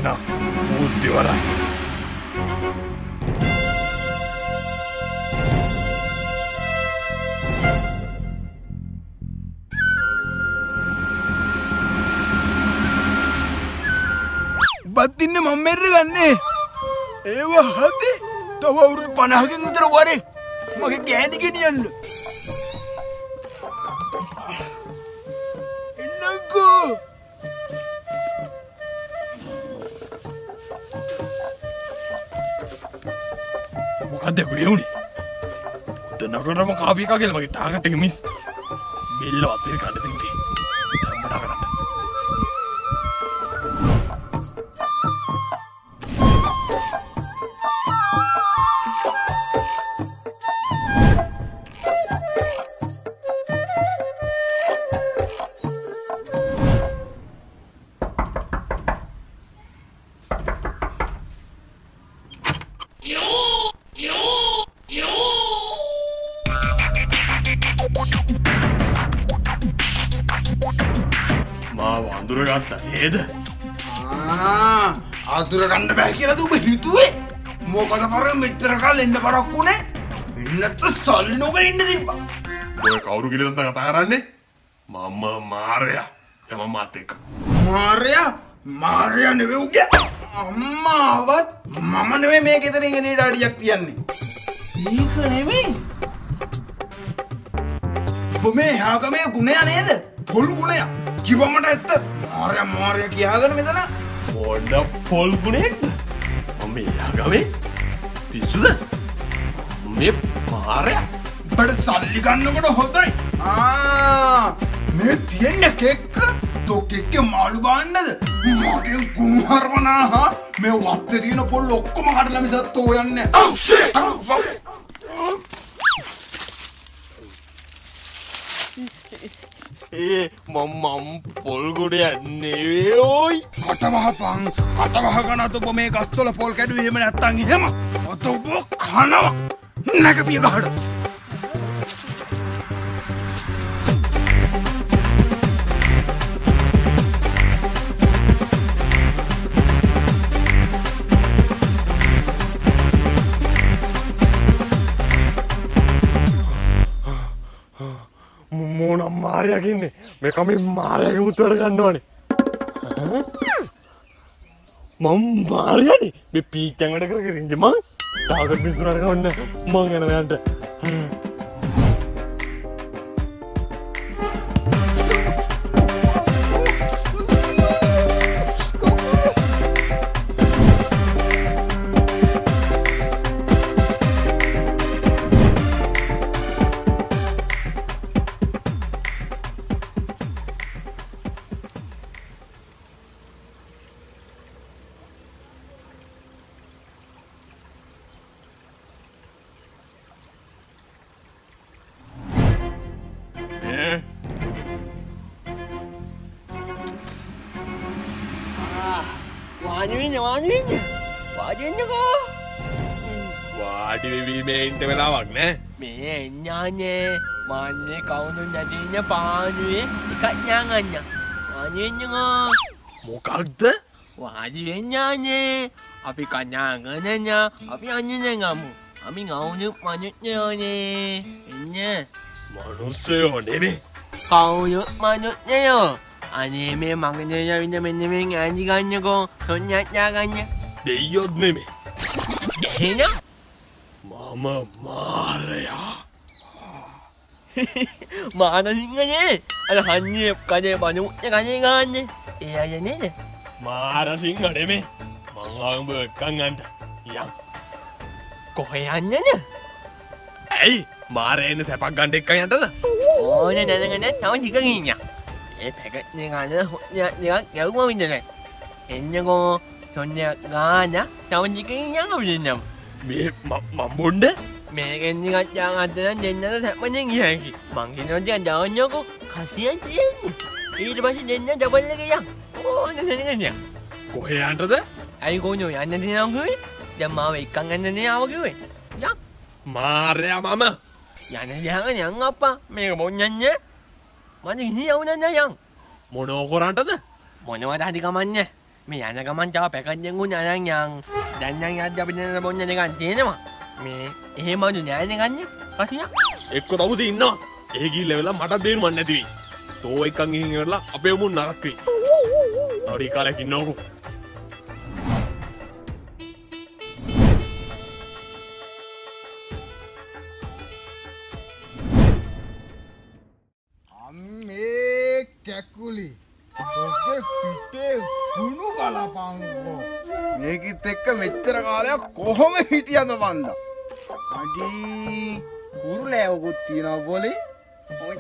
Mana Udivara. Batinne mammerre ganne. Ewa hati. Tawa urut panahagen utara ware. Mage gෑණි ගෙනියන්න. එන්නකෝ. මොකද ගුලියුනි? උතනකරම කාපි එකා කියලා මගේ ටාගට් එක මිස්. බෙල්ලවත් පිළ කඩ දෙන්නේ. ධම්මඩා කරන්න. අඳුර ගන්න බෑ කියලාද ඔබ හිතුවේ? මොකද පරම මෙච්චර කාලෙ ඉන්න බරක්කුනේ? වෙන්නත් සල්ලි නොගෙන ඉන්න තිබ්බා. ඔය කවුරු කියලා දැන් කතා කරන්නේ? මම මාරයා. තම මාත් එක්ක. මාරයා නෙවෙයි උගේ. අම්මාවත් මම නෙවෙයි මේ ගෙදරින් එන ඩාඩියක් තියන්නේ. මේක නෙවෙයි. ඔබ මේ හාගමේ ගුණයා නේද? පොල් ගුණයා. කිව්වමට ඇත්ත. මාරයා කියාගෙන මෙතන මොන පොල් ගුණයක්ද? මම යාගමේ පිස්සුද? මේ මාරයා බඩ සල්ලි ගන්නකොට හොඳයි. මේ තියෙන කෙක්ක තොකෙක්ගේ මාළු බාන්නද? මගේ කුණු හරවනා මේ වත්තේ තියෙන පොල් ඔක්කොම කඩලා මිසත් හොයන්නේ. Oh shit! මම පොල් ගුණයක් නෙවෙයි ඔයි. කටවහ ගන්නත් ඔබ මේ ගස්වල පොල් කැඩුවේ එහෙම නැත්තම් එහෙම. ඔත ඔබ කනවා. නැගපිය ගහට. මොන මාරයා කියන්නේ? මේක මේ මාරයාගේ මුත්තර ගන්නවනේ. මම මාරයානේ. මේ පීච්චන් වැඩ කරගෙන ඉන්නේ මං. ටාගට් මිස්ුණාට කවන්න මං යනවා යන්න. වාඩි වෙවීමේ ඉන්න වෙලාවක් නෑ. මේ එඤ්ඤානේ මාන්නේ කවුරු නැදින පානුවේ එකක් ඥාංගඤ්ඤා. වාඩි වෙන්නකෝ. මොකක්ද? වාඩි වෙඤ්ඤානේ. අපි කඥාංගඤ්ඤා අපි අඤ්ඤනේ ගමු. අපි ගවුණු මනුස්සයෝනේ. එඤ්ඤා. මනුස්සයෝ නෙමෙයි. කවුරු මනුස්සයෝ? අනේ මේ මගනේ යවින්න මෙන්න මේ ඈඳි ගන්නකෝ. සොඤ්ඤා ගන්න. දෙයියොත් නෙමෙයි. එහෙනම් මම මාරයා. මානසිංහනේ අර හන්නේ කනේ බණු කනේ ගන්නේ. ඒ අය නේද? මාරසිංහ නෙමෙයි. මං ආඹ එක්කන් යන්න. යම්. කොහෙ යන්නද? ඇයි මාරේන සැපක් ගන්න එක්කන් යන්නද? ඕනේ දැනගෙන තව ටික ගින්නවා. ඒ පැකට් එක ගන්න නිකන් ගැවුම වින්දනේ. එන්නකෝ සොන්නේ ගාන තව ටික ගින්නවා අපිට. මේ මම බොන්න මේකෙන් නිකන් යාන් අදන් දෙන්නද සැපෙන් ගියාකි. මං හිතනවා දාන්නකෝ කසියෙන් තියෙන්නේ. ඊට පස්සේ දෙන්න ඩබල් එක යන්. ඕනේ දැනගෙන. කොහේ යන්නද? ඇයි කොහොනේ යන්න දෙනවා කිව්වේ? දැන් මාව එක්කන් යන්න නේ ආව කිව්වේ. යන්. මාරයා මම. යන්න යන්න යන් අප්පා. මේක මොඤ්ඤන්නේ. මම ඉහි යවුනන්න යන්. මොනෝ කරන්නද? මොනවද හරි කමන්නේ. මේ යන ගමන් තව පැකට් එකක් උනා නම් යන්. දැන් නම් යද්දි අපි නේද බොන්න නිකන් තියෙනවා. මේ එහෙම අනු නෑනේ ගන්නේ. කසියා. එක්ක තවුද ඉන්නවා. ඒ ගිහිල්ලා වෙලා මට දෙන්න මන් නැති වෙයි. තෝ එකන් ගිහින් ඉවරලා අපේ මුන් නරක වෙයි. තවරි කාලයක් ඉන්නවකෝ. අම්මේ කැකුලි. ඔගේ පිටේ කුණු ගලපංකෝ. මේකිත් එක්ක මෙච්චර කාලයක් කොහොම හිටියද වන්ද? අඩි කුරුලෑවකුත් තියනවා පොලි. ඔයිට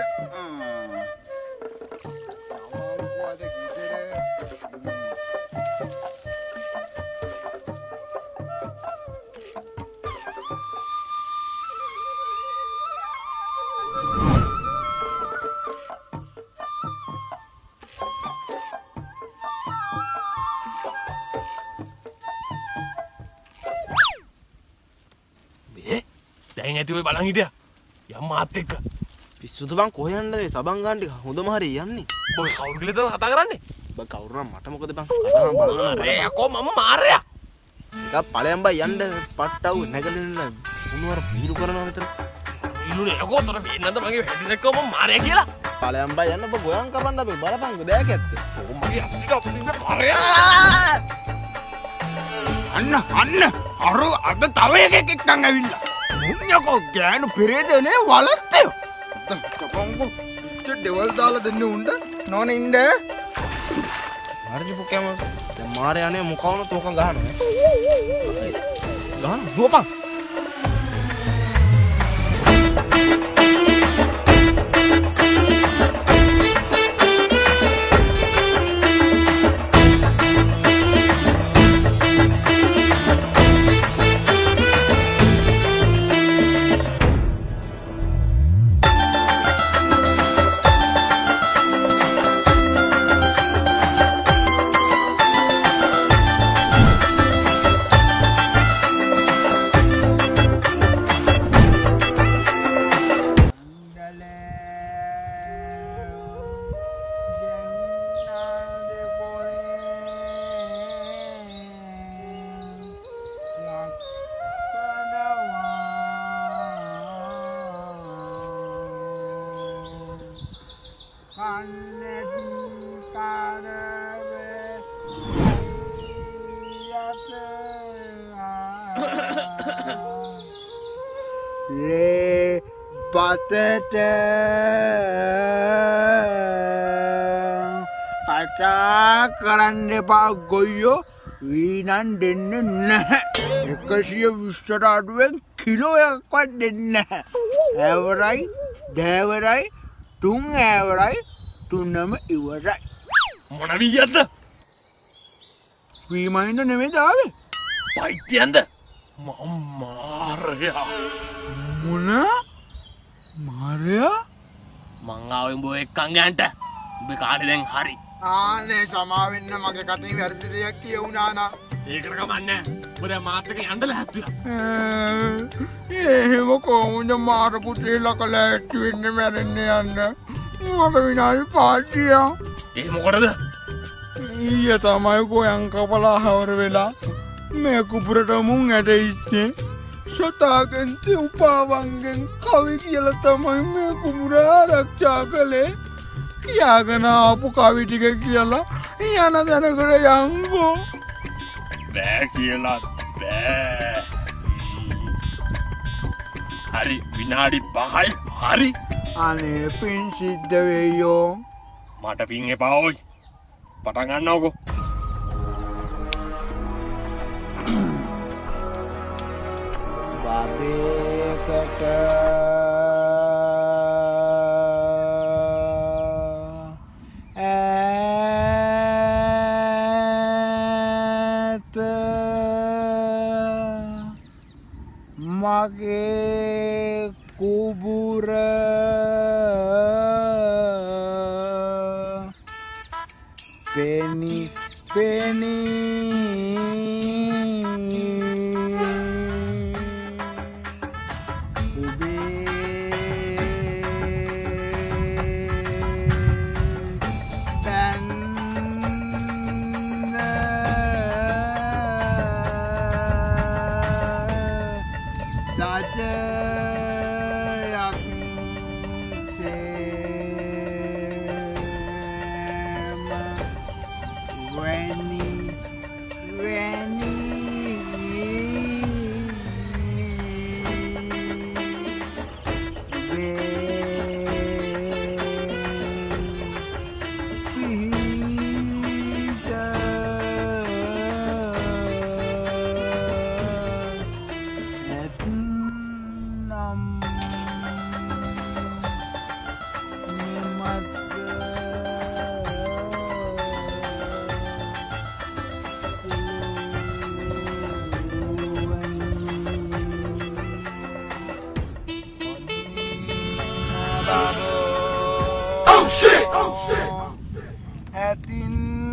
දැන් ඇති ඔය බලන් හිටියා. යම් මාත් එක්ක. පිස්සුද බං කොහෙ යන්නද මේ සබන් ගන්න ටික හොඳම හරිය යන්නේ. බෝ කවුරු කියලා කතා කරන්නේ? බං කවුරු නම් මට මොකද බං කතාව බලන්න. අරේ යකෝ මම මාරයා. ටිකක් ඵලයන් බං යන්න පට්ටව් නැගලෙන්න උණුවර පීරු කරනවා විතර. ඉල්ලුනේ යකෝ තොර වෙන්නද මගේ හැටි දැක්කම මම මාරයා කියලා. ඵලයන් බං යන්න බං ගොයන් කපන්න අපි බලපං දැක ඇත්තේ. ඕ මගේ අපිට මාරයා. අන්න අර අද තව එකෙක් එක්කන් ඇවිල්ලා. මුන්නකෝ ගෑනු පෙරේතනේ වලත්තේ. තපංකෝ දෙවල් දාලා දෙන්න උණ්ඩ නෝනේ ඉන්න. හරිද පොකෑම දැන් මාරයානේ මොකවන තෝකන් ගහනවා. ගහන දුවපන්. Le patete කතා කරන්න එපා ගොයියෝ වීනන් දෙන්න නැහැ 120ට අඩුවෙන් කිලෝ එකක්වත් දෙන්න නැහැ ඇවරයි දෑවරයි තුන් ඇවරයි තුනම ඉවරයි මොන වියද්ද වීමයින්ද නෙමෙයි දාවේ පයිත්‍යන්ද මම මාරයා මොන මාරයා මං ආවේ උඹ එක්කන් ගන්නට උඹ කාටද දැන් හරි ආනේ සමාවෙන්න මගේ කටේ වැරදි දෙයක් කියුණා නා ඒකට කමන්නේ ඔබ දැන් මාත් එක්ක යන්න ලැහැත්තුලා එහෙම කොහොමද මාර පුතේලා කලැට් වෙන්න මැරෙන්න යන්න මට විනාඩි 5ක් ඒ මොකටද ඊය තමයි ගෝයන් කපලා හවර වෙලා මේ කුපුරට මුං ඇට ඉන්නේ සතාගෙන් උපාවංගෙන් කවි කියලා තමයි මේ කුපුර ආරක්ෂා කළේ කියාගෙන ආපු කවි ටික කියලා යන දැනකට යංගෝ බෑ කියලා බෑ හරි විනාඩි 5යි හරි අනේ පින් සිද්ධ වෙයෝ මට පින් එපා ඔයි පටන් ගන්නවකෝ බබේකට මගේ කුබුර පෙනි පෙනි ඇතින්